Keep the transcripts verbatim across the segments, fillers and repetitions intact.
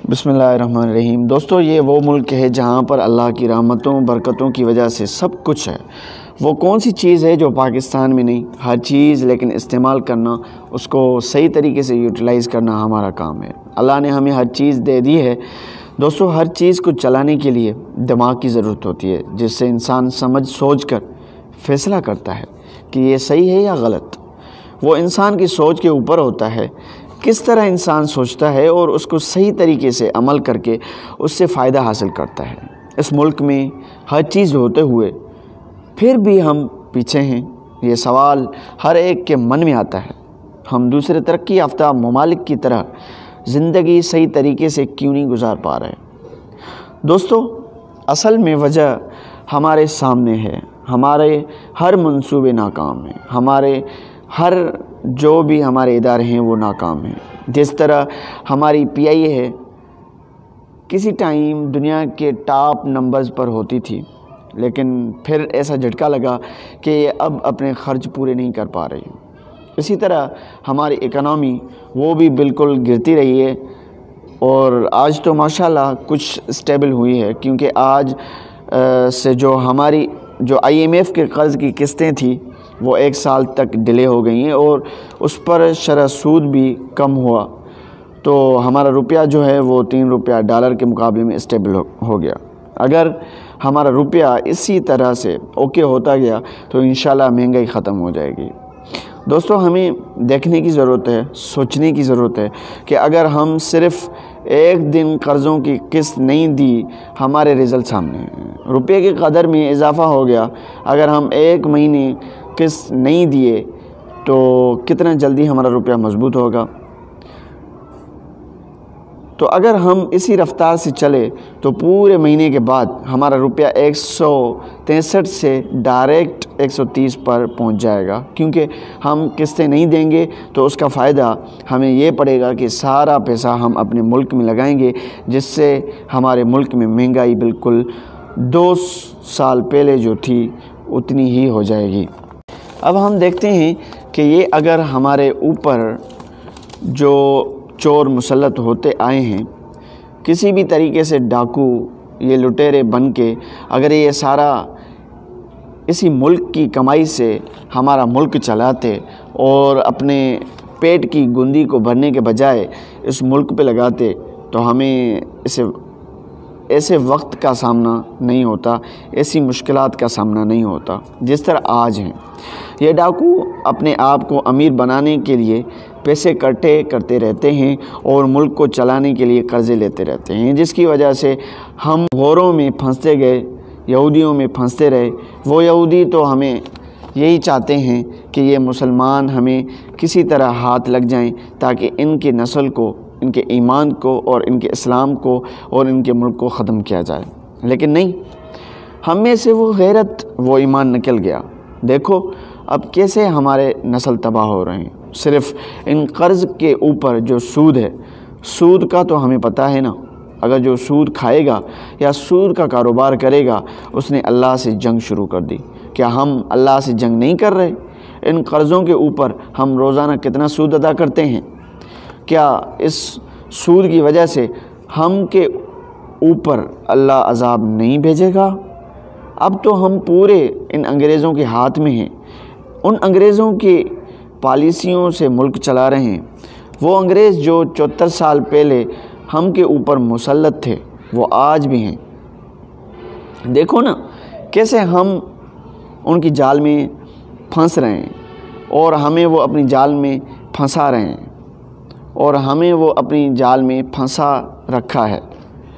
بسم اللہ الرحمن الرحیم۔ دوستو، یہ وہ ملک ہے جہاں پر اللہ کی رحمتوں برکتوں کی وجہ سے سب کچھ ہے۔ وہ کون سی چیز ہے جو پاکستان میں نہیں؟ ہر چیز، لیکن استعمال کرنا، اس کو صحیح طریقے سے یوٹیلائز کرنا ہمارا کام ہے۔ اللہ نے ہمیں ہر چیز دے دی ہے۔ دوستو، ہر چیز کو چلانے کے لیے دماغ کی ضرورت ہوتی ہے، جس سے انسان سمجھ سوچ کر فیصلہ کرتا ہے کہ یہ صحیح ہے یا غلط۔ وہ انسان کی سوچ کے اوپر ہوتا ہے، کس طرح انسان سوچتا ہے اور اس کو صحیح طریقے سے عمل کر کے اس سے فائدہ حاصل کرتا ہے۔ اس ملک میں ہر چیز ہوتے ہوئے پھر بھی ہم پیچھے ہیں، یہ سوال ہر ایک کے من میں آتا ہے۔ ہم دوسرے ترقی یافتہ ممالک کی طرح زندگی صحیح طریقے سے کیوں نہیں گزار پا رہے؟ دوستو، اصل میں وجہ ہمارے سامنے ہے۔ ہمارے ہر منصوبے ناکام ہیں، ہمارے ہر جو بھی ہمارے ادارے ہیں وہ ناکام ہیں۔ جس طرح ہماری پی آئی اے ہے، کسی ٹائم دنیا کے ٹاپ نمبرز پر ہوتی تھی، لیکن پھر ایسا جھٹکا لگا کہ یہ اب اپنے خرچ پورے نہیں کر پا رہی۔ اسی طرح ہماری اکنامی وہ بھی بالکل گرتی رہی ہے، اور آج تو ماشاءاللہ کچھ اسٹیبل ہوئی ہے، کیونکہ آج سے جو ہماری جو آئی ایم ایف کے قرض کی قسطیں تھیں وہ ایک سال تک ڈیلے ہو گئی ہیں، اور اس پر شرح سود بھی کم ہوا، تو ہمارا روپیہ جو ہے وہ تین روپیہ ڈالر کے مقابلے میں اسٹیبل ہو گیا۔ اگر ہمارا روپیہ اسی طرح سے اوکے ہوتا گیا تو انشاءاللہ مہنگائی ختم ہو جائے گی۔ دوستو، ہمیں دیکھنے کی ضرورت ہے، سوچنے کی ضرورت ہے کہ اگر ہم صرف ایک دن قرضوں کی قسط نہیں دی، ہمارے رزلٹ سامنے ہیں۔ روپے کی قدر میں اضافہ ہو گیا، اگر ہم ایک مہینے قسط نہیں دیے تو کتنا جلدی ہمارا روپیہ مضبوط ہوگا۔ تو اگر ہم اسی رفتار سے چلے تو پورے مہینے کے بعد ہمارا روپیہ ایک سو تینسٹھ سے ڈائریکٹ ایک سو تیس پر پہنچ جائے گا، کیونکہ ہم قسطیں نہیں دیں گے تو اس کا فائدہ ہمیں یہ پڑے گا کہ سارا پیسہ ہم اپنے ملک میں لگائیں گے، جس سے ہمارے ملک میں مہنگائی بالکل دو سال پہلے جو تھی اتنی ہی ہو جائے گی۔ اب ہم دیکھتے ہیں کہ یہ اگر ہمارے اوپر جو چور مسلط ہوتے آئے ہیں، کسی بھی طریقے سے ڈاکو، یہ لٹیرے بن کے اگر یہ سارا اسی ملک کی کمائی سے ہمارا ملک چلاتے اور اپنے پیٹ کی گندی کو بھرنے کے بجائے اس ملک پہ لگاتے تو ہمیں اسے ایسے وقت کا سامنا نہیں ہوتا، ایسی مشکلات کا سامنا نہیں ہوتا جس طرح آج ہیں۔ یہ ڈاکو اپنے آپ کو امیر بنانے کے لیے پیسے اکٹھے کرتے رہتے ہیں اور ملک کو چلانے کے لیے قرضے لیتے رہتے ہیں، جس کی وجہ سے ہم غوروں میں پھنستے گئے، یہودیوں میں پھنستے رہے۔ وہ یہودی تو ہمیں یہی چاہتے ہیں کہ یہ مسلمان ہمیں کسی طرح ہاتھ لگ جائیں تاکہ ان کی نسل کو، ان کے ایمان کو اور ان کے اسلام کو اور ان کے ملک کو ختم کیا جائے، لیکن نہیں، ہم میں سے وہ غیرت، وہ ایمان نکل گیا۔ دیکھو اب کیسے ہمارے نسل تباہ ہو رہے ہیں، صرف ان قرض کے اوپر جو سود ہے۔ سود کا تو ہمیں پتہ ہے نا، اگر جو سود کھائے گا یا سود کا کاروبار کرے گا اس نے اللہ سے جنگ شروع کر دی۔ کیا ہم اللہ سے جنگ نہیں کر رہے؟ ان قرضوں کے اوپر ہم روزانہ کتنا سود ادا کرتے ہیں؟ کیا اس سود کی وجہ سے ہم کے اوپر اللہ عذاب نہیں بھیجے گا؟ اب تو ہم پورے ان انگریزوں کے ہاتھ میں ہیں، ان انگریزوں کی پالیسیوں سے ملک چلا رہے ہیں۔ وہ انگریز جو چوہتر سال پہلے ہم کے اوپر مسلط تھے وہ آج بھی ہیں۔ دیکھو نا کیسے ہم ان کی جال میں پھنس رہے ہیں اور ہمیں وہ اپنی جال میں پھنسا رہے ہیں، اور ہمیں وہ اپنی جال میں پھنسا رکھا ہے۔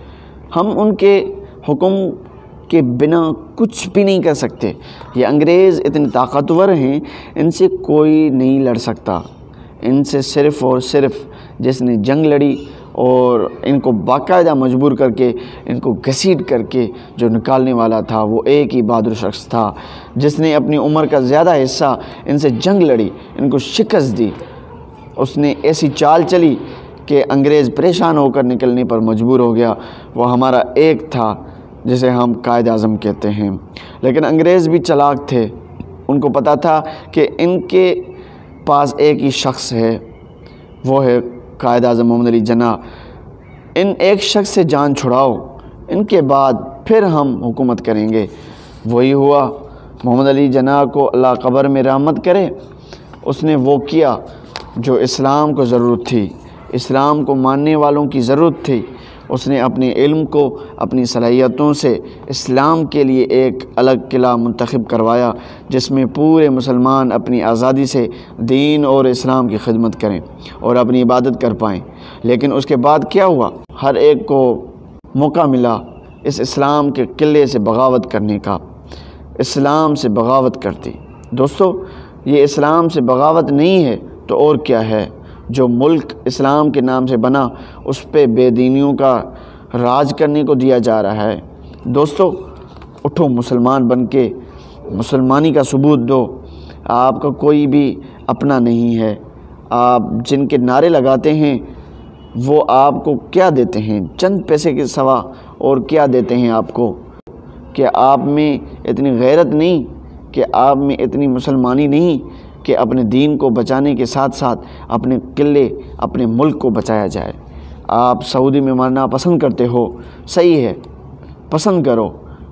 ہم ان کے حکم کے بنا کچھ بھی نہیں کر سکتے۔ یہ انگریز اتنے طاقتور ہیں، ان سے کوئی نہیں لڑ سکتا۔ ان سے صرف اور صرف جس نے جنگ لڑی اور ان کو باقاعدہ مجبور کر کے، ان کو گھسیٹ کر کے جو نکالنے والا تھا وہ ایک ہی بہادر شخص تھا، جس نے اپنی عمر کا زیادہ حصہ ان سے جنگ لڑی، ان کو شکست دی۔ اس نے ایسی چال چلی کہ انگریز پریشان ہو کر نکلنے پر مجبور ہو گیا۔ وہ ہمارا ایک تھا جسے ہم قائد اعظم کہتے ہیں، لیکن انگریز بھی چلاک تھے، ان کو پتہ تھا کہ ان کے پاس ایک ہی شخص ہے، وہ ہے قائد اعظم محمد علی جناح۔ ان ایک شخص سے جان چھڑاؤ، ان کے بعد پھر ہم حکومت کریں گے۔ وہی ہوا، محمد علی جناح کو اللہ قبر میں رحمت کرے، اس نے وہ کیا جو اسلام کو ضرورت تھی، اسلام کو ماننے والوں کی ضرورت تھی۔ اس نے اپنے علم کو، اپنی صلاحیتوں سے اسلام کے لیے ایک الگ قلعہ منتخب کروایا، جس میں پورے مسلمان اپنی آزادی سے دین اور اسلام کی خدمت کریں اور اپنی عبادت کر پائیں۔ لیکن اس کے بعد کیا ہوا؟ ہر ایک کو موقع ملا اس اسلام کے قلعے سے بغاوت کرنے کا، اسلام سے بغاوت کرتی۔ دوستو، یہ اسلام سے بغاوت نہیں ہے تو اور کیا ہے؟ جو ملک اسلام کے نام سے بنا، اس پہ بے دینیوں کا راج کرنے کو دیا جا رہا ہے۔ دوستو، اٹھو، مسلمان بن کے مسلمانی کا ثبوت دو۔ آپ کا کوئی بھی اپنا نہیں ہے۔ آپ جن کے نعرے لگاتے ہیں وہ آپ کو کیا دیتے ہیں؟ چند پیسے کے سوا اور کیا دیتے ہیں آپ کو؟ کہ آپ میں اتنی غیرت نہیں، کہ آپ میں اتنی مسلمانی نہیں کہ اپنے دین کو بچانے کے ساتھ ساتھ اپنے قلعے، اپنے ملک کو بچایا جائے۔ آپ سعودی میں مرنا پسند کرتے ہو، صحیح ہے، پسند کرو۔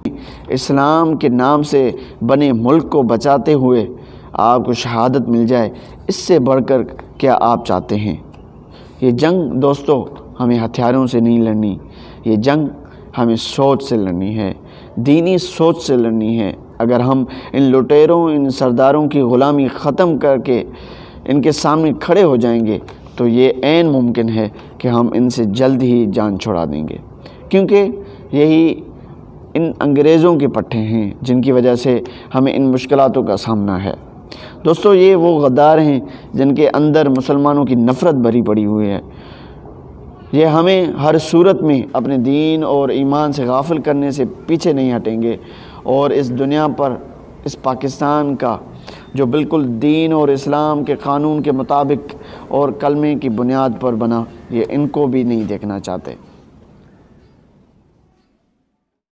اسلام کے نام سے بنے ملک کو بچاتے ہوئے آپ کو شہادت مل جائے، اس سے بڑھ کر کیا آپ چاہتے ہیں؟ یہ جنگ دوستو ہمیں ہتھیاروں سے نہیں لڑنی، یہ جنگ ہمیں سوچ سے لڑنی ہے، دینی سوچ سے لڑنی ہے۔ اگر ہم ان لٹیروں، ان سرداروں کی غلامی ختم کر کے ان کے سامنے کھڑے ہو جائیں گے تو یہ عین ممکن ہے کہ ہم ان سے جلد ہی جان چھڑا دیں گے، کیونکہ یہی ان انگریزوں کے پٹھے ہیں جن کی وجہ سے ہمیں ان مشکلاتوں کا سامنا ہے۔ دوستو، یہ وہ غدار ہیں جن کے اندر مسلمانوں کی نفرت بھری پڑی ہوئی ہے۔ یہ ہمیں ہر صورت میں اپنے دین اور ایمان سے غافل کرنے سے پیچھے نہیں ہٹیں گے، اور اس دنیا پر اس پاکستان کا جو بالکل دین اور اسلام کے قانون کے مطابق اور کلمے کی بنیاد پر بنا، یہ ان کو بھی نہیں دیکھنا چاہتے۔